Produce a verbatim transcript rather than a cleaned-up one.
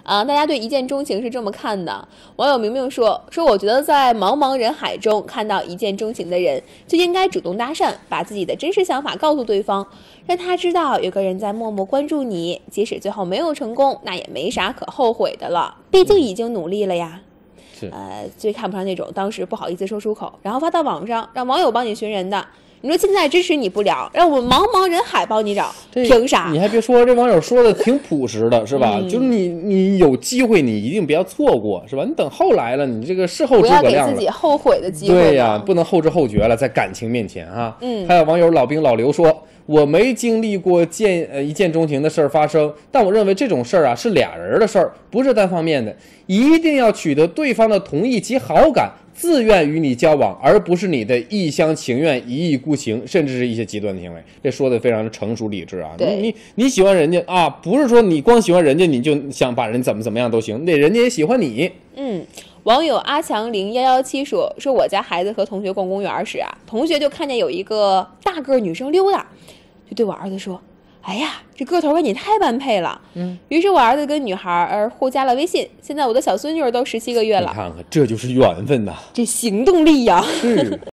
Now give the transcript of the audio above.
啊，大家对一见钟情是这么看的。网友明明说说，我觉得在茫茫人海中看到一见钟情的人，就应该主动搭讪，把自己的真实想法告诉对方，让他知道有个人在默默关注你，即使最后没有成功，那也没啥可后悔的了，毕竟已经努力了呀。 是， 呃，最看不上那种当时不好意思说出口，然后发到网上让网友帮你寻人的。你说现在支持你不了，让我们茫茫人海帮你找，凭啥？ 你还别说，这网友说的挺朴实的，是吧？ 嗯、 就是你你有机会，你一定不要错过，是吧？你等后来了，你这个事后诸葛亮了， 不要给自己后悔的机会。 对呀，不能后知后觉了，在感情面前哈。 嗯。 还有网友老兵老刘说，我没经历过见呃一见钟情的事儿发生，但我认为这种事儿啊是俩人的事儿，不是单方面的，一定要取得对方的同意及好感。自愿与你交往，而不是你的一厢情愿、一意孤行，甚至是一些极端的行为。这说的非常的成熟理智啊！你你你喜欢人家啊，不是说你光喜欢人家，你就想把人怎么怎么样都行，那人家也喜欢你。 嗯，网友阿强零幺幺七说说我家孩子和同学逛公园时啊，同学就看见有一个大个女生溜达，就对我儿子说。哎呀，这个头跟你太般配了。 嗯， 于是我儿子跟女孩互加了微信，现在我的小孙女都十七个月了。 你看看，这就是缘分呐， 这行动力呀。 是。